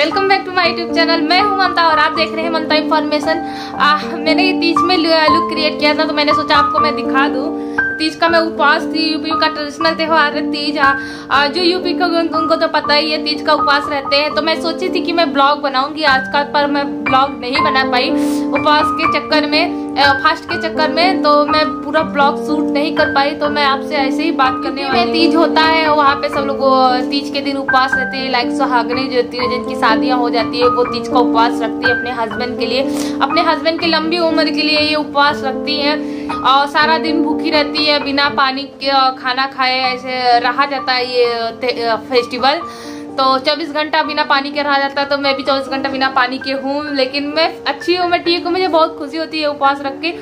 Welcome back to my YouTube channel. मैं हूं ममता और आप देख रहे हैं ममता इन्फॉर्मेशन। मैंने तीज में लुक क्रिएट किया था तो मैंने सोचा आपको मैं दिखा दूं। तीज का मैं उपवास थी, यूपी का ट्रेडिशनल त्योहार है तीज। जो यूपी का उनको तो पता ही है, तीज का उपवास रहते हैं। तो मैं सोची थी कि मैं ब्लॉग बनाऊंगी आज का, पर मैं ब्लॉग नहीं बना पाई उपवास के चक्कर में, फास्ट के चक्कर में। तो मैं पूरा ब्लॉग शूट नहीं कर पाई। तो मैं आपसे ऐसे ही बात करने वाली हूं। तीज होता है वहाँ पे सब लोग तीज के दिन उपवास रहते हैं। लाइक सुहागनी जो होती है, जिनकी शादियाँ हो जाती है, वो तीज का उपवास रखती है अपने हस्बैंड के लिए, अपने हस्बैंड की लंबी उम्र के लिए ये उपवास रखती है। और सारा दिन भूखी रहती है, बिना पानी के खाना खाए ऐसे रहा जाता है ये फेस्टिवल। तो 24 घंटा बिना पानी के रहा जाता है। तो मैं भी 24 घंटा बिना पानी के हूँ, लेकिन मैं अच्छी हूँ, मैं ठीक हूँ। मुझे बहुत खुशी होती है उपवास रख के।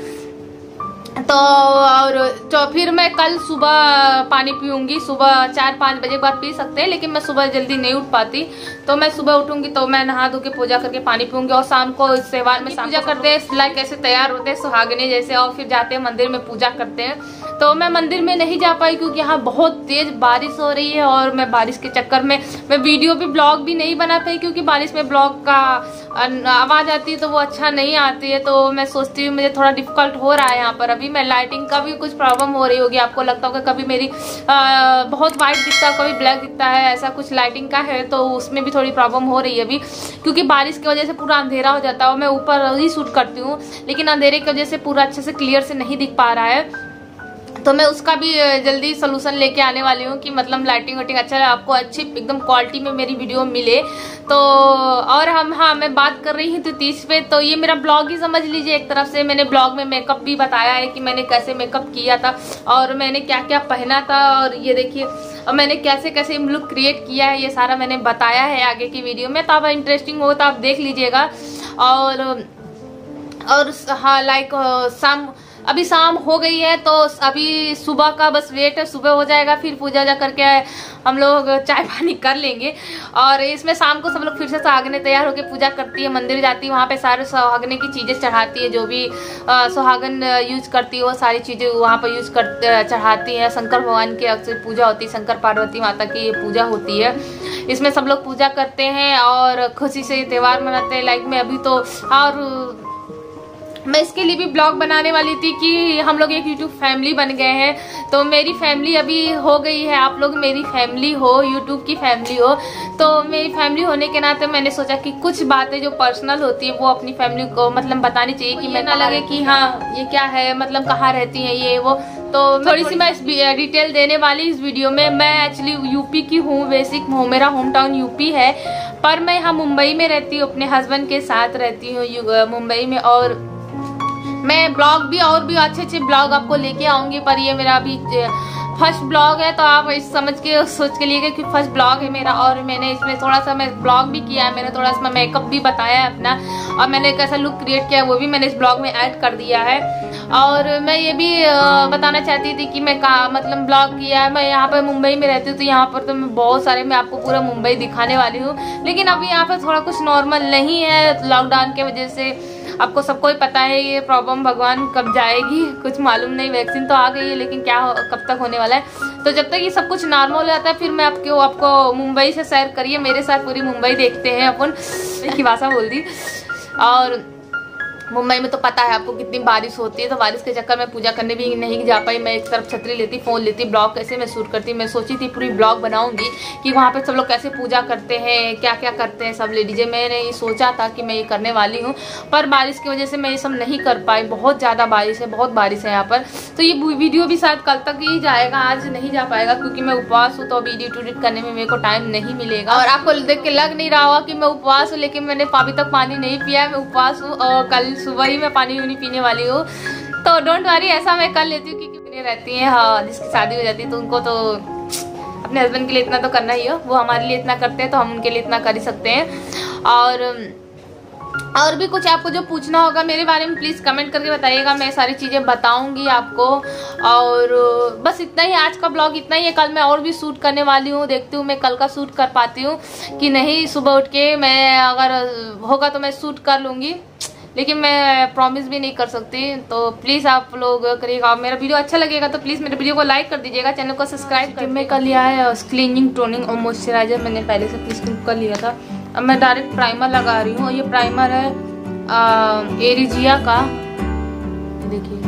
तो और तो फिर मैं कल सुबह पानी पीऊंगी। सुबह 4-5 बजे बाद पी सकते हैं, लेकिन मैं सुबह जल्दी नहीं उठ पाती। तो मैं सुबह उठूंगी तो मैं नहा धो के पूजा करके पानी पीऊंगी। और शाम को इस त्योहार में पूजा करते हैं, लाइक कैसे तैयार होते हैं सुहागने जैसे, और फिर जाते हैं मंदिर में पूजा करते हैं। तो मैं मंदिर में नहीं जा पाई क्योंकि यहाँ बहुत तेज बारिश हो रही है। और मैं बारिश के चक्कर में मैं वीडियो भी ब्लॉग भी नहीं बना पाई, क्योंकि बारिश में ब्लॉग का आवाज आती है तो वो अच्छा नहीं आती है। तो मैं सोचती हूँ मुझे थोड़ा डिफिकल्ट हो रहा है यहाँ पर। अभी मैं लाइटिंग का भी कुछ प्रॉब्लम हो रही होगी, आपको लगता होगा कभी मेरी बहुत वाइट दिखता है, कभी ब्लैक दिखता है, ऐसा कुछ लाइटिंग का है। तो उसमें भी थोड़ी प्रॉब्लम हो रही है अभी, क्योंकि बारिश की वजह से पूरा अंधेरा हो जाता है। और मैं ऊपर ही शूट करती हूँ, लेकिन अंधेरे की वजह से पूरा अच्छे से क्लियर से नहीं दिख पा रहा है। तो मैं उसका भी जल्दी सोल्यूशन लेके आने वाली हूँ कि मतलब लाइटिंग वाइटिंग अच्छा आपको अच्छी एकदम क्वालिटी में मेरी वीडियो मिले। तो और मैं बात कर रही हूँ तो तीज पे, तो ये मेरा ब्लॉग ही समझ लीजिए एक तरफ से। मैंने ब्लॉग में मेकअप भी बताया है कि मैंने कैसे मेकअप किया था और मैंने क्या क्या पहना था। और ये देखिए और मैंने कैसे कैसे लुक क्रिएट किया है, ये सारा मैंने बताया है आगे की वीडियो में। तो आप इंटरेस्टिंग हो तो आप देख लीजिएगा। और हाँ, लाइक अभी शाम हो गई है, तो अभी सुबह का बस वेट है, सुबह हो जाएगा फिर पूजा जा करके हम लोग चाय पानी कर लेंगे। और इसमें शाम को सब लोग फिर से सुहागने तैयार होकर पूजा करती है, मंदिर जाती है, वहाँ पे सारे सुहागने की चीज़ें चढ़ाती है, जो भी सुहागन यूज करती है वो सारी चीज़ें वहाँ पर यूज कर चढ़ाती है। शंकर भगवान की अक्सर पूजा होती है, शंकर पार्वती माता की पूजा होती है। इसमें सब लोग पूजा करते हैं और खुशी से त्यौहार मनाते हैं। लाइक मैं अभी तो और मैं इसके लिए भी ब्लॉग बनाने वाली थी कि हम लोग एक यूट्यूब फैमिली बन गए हैं। तो मेरी फैमिली अभी हो गई है, आप लोग मेरी फैमिली हो, यूट्यूब की फैमिली हो। तो मेरी फैमिली होने के नाते मैंने सोचा कि कुछ बातें जो पर्सनल होती है वो अपनी फैमिली को मतलब बतानी चाहिए, कि मैं ना लगे कि हाँ ये क्या है, मतलब कहाँ रहती है ये वो। तो थोड़ी सी मैं डिटेल देने वाली इस वीडियो में। मैं एक्चुअली यूपी की हूँ, बेसिक मेरा होम टाउन यूपी है, पर मैं यहाँ मुंबई में रहती हूँ, अपने हस्बैंड के साथ रहती हूँ मुंबई में। और मैं ब्लॉग भी और भी अच्छे अच्छे ब्लॉग आपको लेके आऊंगी, पर ये मेरा अभी फर्स्ट ब्लॉग है। तो आप इस समझ के सोच के लिए कि फर्स्ट ब्लॉग है मेरा। और मैंने इसमें थोड़ा सा मैं ब्लॉग भी किया है, मैंने थोड़ा सा मेकअप भी बताया है अपना, और मैंने कैसा लुक क्रिएट किया है वो भी मैंने इस ब्लॉग में ऐड कर दिया है। और मैं ये भी बताना चाहती थी कि मैं मतलब ब्लॉग किया है। मैं यहाँ पर मुंबई में रहती हूँ, तो यहाँ पर तो मैं बहुत सारे मैं आपको पूरा मुंबई दिखाने वाली हूँ, लेकिन अभी यहाँ पर थोड़ा कुछ नॉर्मल नहीं है लॉकडाउन की वजह से। आपको सबको ही पता है ये प्रॉब्लम भगवान कब जाएगी कुछ मालूम नहीं। वैक्सीन तो आ गई है, लेकिन क्या कब तक होने वाला है। तो जब तक ये सब कुछ नॉर्मल हो जाता है फिर मैं आपको मुंबई से शेयर करिए, मेरे साथ पूरी मुंबई देखते हैं अपन की भाषा बोल दी। और मुंबई में तो पता है आपको कितनी बारिश होती है, तो बारिश के चक्कर में पूजा करने भी नहीं जा पाई। मैं एक तरफ छतरी लेती, फोन लेती, ब्लॉग कैसे मैं शूट करती। मैं सोची थी पूरी ब्लॉग बनाऊंगी कि वहाँ पे सब लोग कैसे पूजा करते हैं, क्या क्या करते हैं सब लेडीजें। मैंने ये सोचा था कि मैं ये करने वाली हूँ, पर बारिश की वजह से मैं ये सब नहीं कर पाई। बहुत ज़्यादा बारिश है, बहुत बारिश है यहाँ पर। तो ये वीडियो भी शायद कल तक ही जाएगा, आज नहीं जा पाएगा क्योंकि मैं उपवास हूँ। तो अभी एडिट करने में मेरे को टाइम नहीं मिलेगा। और आपको देख के लग नहीं रहा होगा कि मैं उपवास हूँ, लेकिन मैंने अभी तक पानी नहीं पिया है, मैं उपवास हूँ। और कल सुबह ही मैं पानी नहीं पीने वाली हूँ। तो डोंट वरी, ऐसा मैं कर लेती हूँ क्योंकि रहती हैं हाँ जिसकी शादी हो जाती है तो उनको तो अपने हस्बैंड के लिए इतना तो करना ही हो, वो हमारे लिए इतना करते हैं तो हम उनके लिए इतना कर ही सकते हैं। और भी कुछ आपको जो पूछना होगा मेरे बारे में प्लीज़ कमेंट करके बताइएगा, मैं सारी चीज़ें बताऊंगी आपको। और बस इतना ही, आज का ब्लॉग इतना ही है। कल मैं और भी शूट करने वाली हूँ, देखती हूँ मैं कल का शूट कर पाती हूँ कि नहीं। सुबह उठ के मैं अगर होगा तो मैं शूट कर लूँगी, लेकिन मैं प्रॉमिस भी नहीं कर सकती। तो प्लीज़ आप लोग करिएगा। मेरा वीडियो अच्छा लगेगा तो प्लीज़ मेरे वीडियो को लाइक कर दीजिएगा, चैनल को सब्सक्राइब कर। मैं कर लिया है क्लीनिंग, टोनिंग और मॉइस्चराइजर मैंने पहले से प्रिस्क्राइब कर लिया था। अब मैं डायरेक्ट प्राइमर लगा रही हूँ। ये प्राइमर है एरिजिया का, देखिए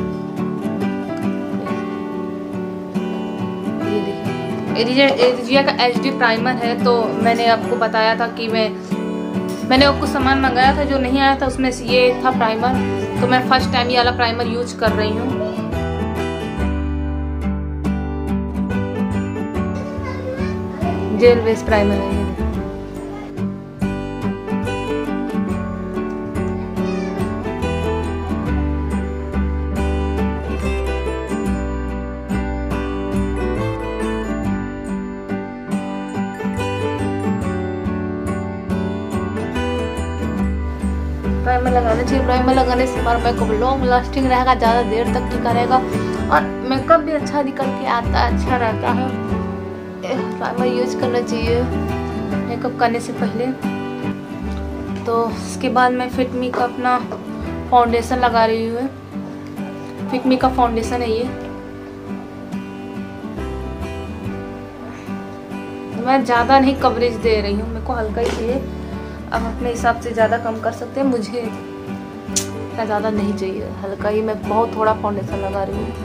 ये देखिए एरिजिया का HD प्राइमर है। तो मैंने आपको बताया था कि मैंने कुछ सामान मंगाया था जो नहीं आया था, उसमें से ये था प्राइमर। तो मैं फर्स्ट टाइम ये वाला प्राइमर यूज कर रही हूँ। जेल बेस प्राइमर है ये। प्राइमर लगाना चाहिए। प्राइमर लगाने से हमारा मेकअप लॉन्ग लास्टिंग रहेगा, ज़्यादा देर तक टिका रहेगा और मेकअप भी अच्छा निकल के आता है, अच्छा रहता है। प्राइमर यूज करना चाहिए मेकअप करने से पहले। तो इसके बाद मैं फिटमी का अपना फाउंडेशन लगा रही हूँ। फिटमी का फाउंडेशन है ये। मैं ज़्यादा नहीं कवरेज दे रही हूँ, मेरे को हल्का ही चाहिए। अब अपने हिसाब से ज़्यादा कम कर सकते हैं, मुझे इतना ज़्यादा नहीं चाहिए, हल्का ही। मैं बहुत थोड़ा फाउंडेशन लगा रही हूँ।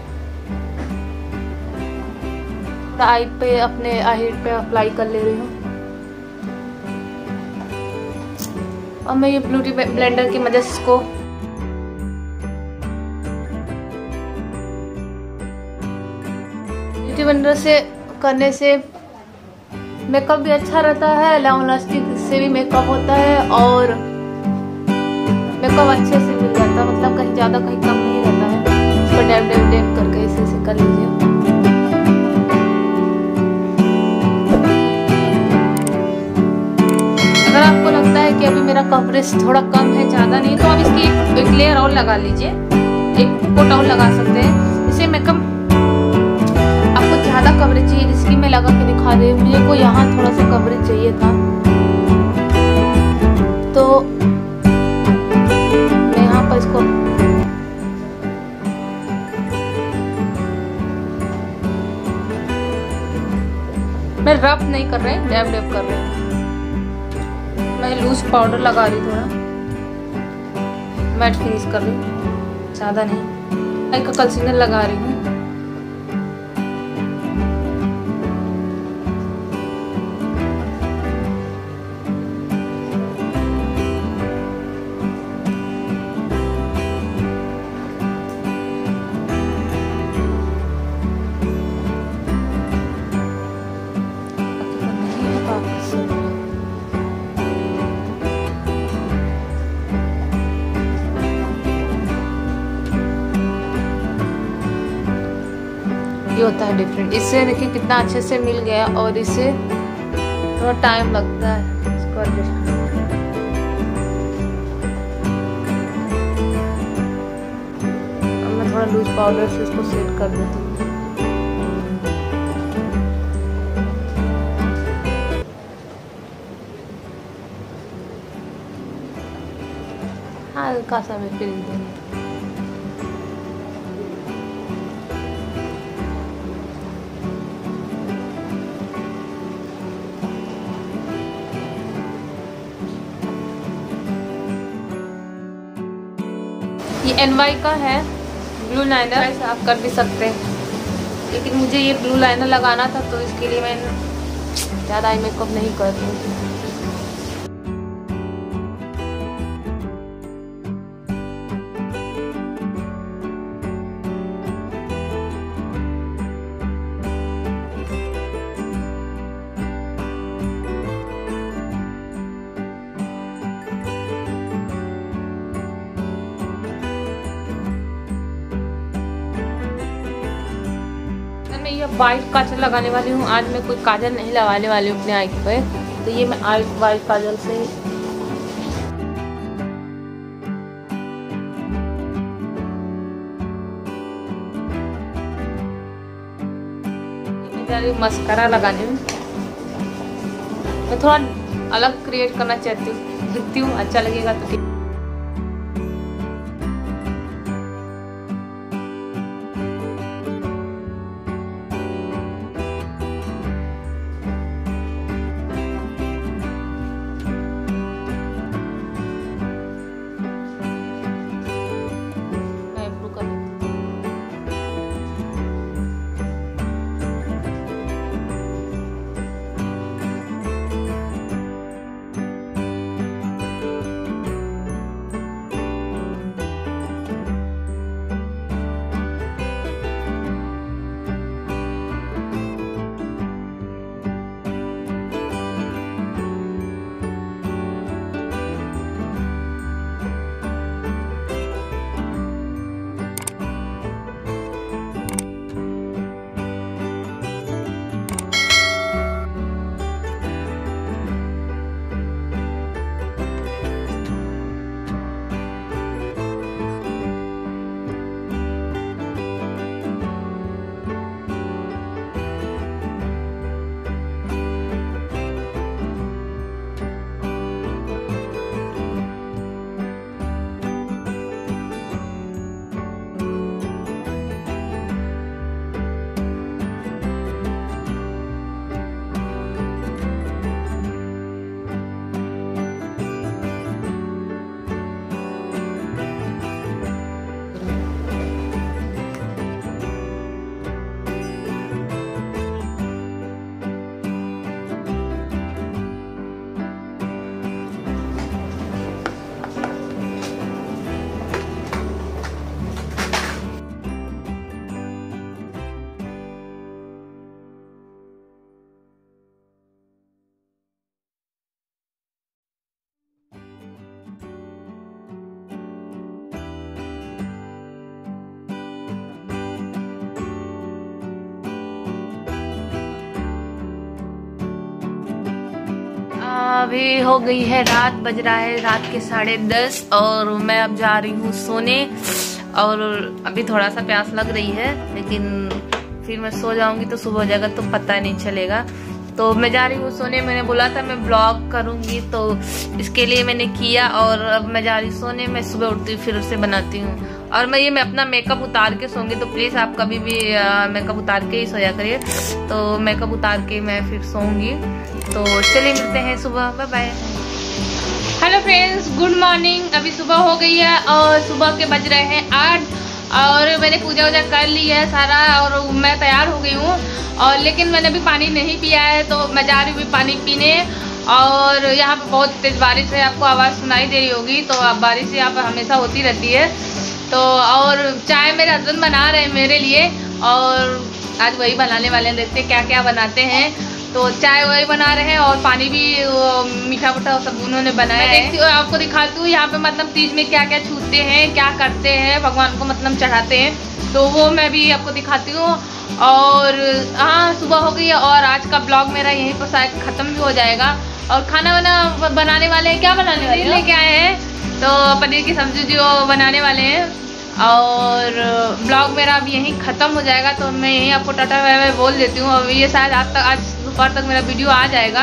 आई पे अपने आई पे अप्लाई कर ले रही हूँ। और मैं ये ब्यूटी ब्लेंडर की मदद से इसको ब्यूटी ब्लेंडर से करने से मेकअप भी अच्छा रहता है, लॉन्ग लास्टिंग से भी मेकअप होता है और मेकअप अच्छे से मिल जाता है, मतलब कहीं ज़्यादा कहीं कम नहीं रहता है। इसको डैब डैब डैब करके ऐसे कर लीजिए। अगर आपको लगता है कि अभी मेरा कवरेज थोड़ा कम है, ज़्यादा नहीं, तो आप इसकी एक लेयर और लगा लीजिए, एक कोट और लगा सकते हैं। इसे मेकअप ज़्यादा कवरेज चाहिए, इसकी मैं लगा के दिखा दे। मुझे को यहाँ थोड़ा सा कवरेज चाहिए था, तो मैं यहाँ पर इसको मैं रफ नहीं कर रहे, डैब डैब कर रहे हैं। मैं लूज पाउडर लगा रही, थोड़ा मैट फिनिश कर रही, ज़्यादा नहीं। एक कंसीलर लगा रही हूँ। ये होता है डिफरेंट। इससे देखिए कितना अच्छे से मिल गया, और इससे थोड़ा टाइम लगता है इसको एडजस्ट करने में। अब मैं थोड़ा लूज पाउडर से इसको सेट कर देती हूँ। हल्का सा मैं फिर दूँगी। ये NY का है ब्लू लाइनर, ऐसे आप कर भी सकते हैं, लेकिन मुझे ये ब्लू लाइनर लगाना था, तो इसके लिए मैं ज़्यादा आई मेकअप नहीं कर रही हूँ। मैं ये वाइट काजल लगाने वाली हूँ। आज मैं कोई काजल नहीं लगाने वाली हूँ अपने आई पे, तो ये मैं वाइट काजल से मस्कारा लगाने में। मैं थोड़ा अलग क्रिएट करना चाहती हूँ, दिखती हूँ, अच्छा लगेगा तो ठीक। अभी हो गई है रात, बज रहा है रात के 10:30 और मैं अब जा रही हूँ सोने। और अभी थोड़ा सा प्यास लग रही है, लेकिन फिर मैं सो जाऊंगी तो सुबह हो जाएगा तो पता नहीं चलेगा। तो मैं जा रही हूँ सोने। मैंने बोला था मैं ब्लॉग करूंगी, तो इसके लिए मैंने किया और अब मैं जा रही सोने। मैं सुबह उठती हूँ फिर उसे बनाती हूँ। और मैं अपना मेकअप उतार के सोऊंगी, तो प्लीज़ आप कभी भी मेकअप उतार के ही सोया करिए। तो मेकअप उतार के मैं फिर सोऊंगी। तो चलिए मिलते हैं सुबह, bye bye. Hello friends, good morning. अभी सुबह हो गई है और सुबह के बज रहे हैं 8 और मैंने पूजा वूजा कर ली है सारा और मैं तैयार हो गई हूँ। और लेकिन मैंने अभी पानी नहीं पिया है, तो मैं जा रही हूँ पानी पीने। और यहाँ पे बहुत तेज बारिश है, आपको आवाज़ सुनाई दे रही होगी। तो अब बारिश यहाँ पर हमेशा होती रहती है। तो और चाय मेरे हस्बैंड बना रहे हैं मेरे लिए, और आज वही बनाने वाले हैं। देखते हैं क्या क्या बनाते हैं। तो चाय वही बना रहे हैं और पानी भी मीठा मीठा सब उन्होंने बनाया है। देखती हूँ, आपको दिखाती हूँ यहाँ पे मतलब तीज में क्या क्या छूते हैं, क्या करते हैं, भगवान को मतलब चढ़ाते हैं। तो वो मैं भी आपको दिखाती हूँ। और हाँ, सुबह हो गई है और आज का ब्लॉग मेरा यहीं पर शायद ख़त्म भी हो जाएगा। और खाना वाना बनाने वाले हैं, क्या बनाने वाले हैं, लेके आए हैं तो पनीर की सब्जी जो बनाने वाले हैं। और ब्लॉग मेरा अब यहीं ख़त्म हो जाएगा, तो मैं यहीं आपको टाटा बाय बाय बोल देती हूँ। और ये शायद आज दोपहर तक मेरा वीडियो आ जाएगा।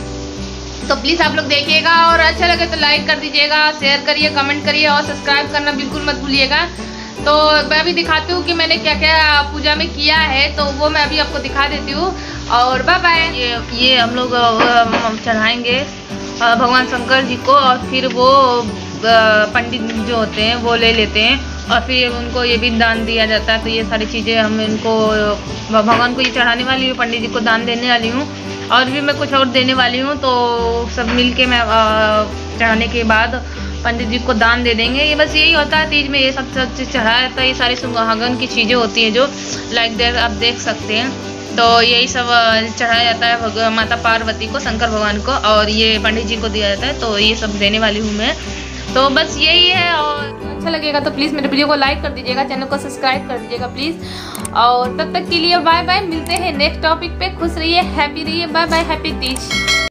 तो प्लीज़ आप लोग देखिएगा और अच्छा लगे तो लाइक कर दीजिएगा, शेयर करिए, कमेंट करिए और सब्सक्राइब करना बिल्कुल मत भूलिएगा। तो मैं अभी दिखाती हूँ कि मैंने क्या क्या पूजा में किया है, तो वो मैं अभी आपको दिखा देती हूँ। और बाय बाय। ये हम लोग चढ़ाएंगे भगवान शंकर जी को, और फिर वो पंडित जो होते हैं वो ले लेते हैं और फिर उनको ये भी दान दिया जाता है। तो ये सारी चीज़ें हम इनको भगवान को ये चढ़ाने वाली हूँ, पंडित जी को दान देने वाली हूँ, और भी मैं कुछ और देने वाली हूँ। तो सब मिल के मैं चढ़ाने के बाद पंडित जी को दान दे देंगे। ये बस यही होता है तीज में, ये सब चीज़ चढ़ाया जाता है। ये सारी सुहागन की चीज़ें होती हैं जो लाइक देर आप देख सकते हैं। तो यही सब चढ़ाया जाता है माता पार्वती को, शंकर भगवान को, और ये पंडित जी को दिया जाता है। तो ये सब देने वाली हूँ मैं। तो बस यही है। और अच्छा लगेगा तो प्लीज़ मेरे वीडियो को लाइक कर दीजिएगा, चैनल को सब्सक्राइब कर दीजिएगा प्लीज़। और तब तक के लिए बाय बाय। मिलते हैं नेक्स्ट टॉपिक पे। खुश रहिए, हैप्पी रहिए। Bye bye, happy Teej.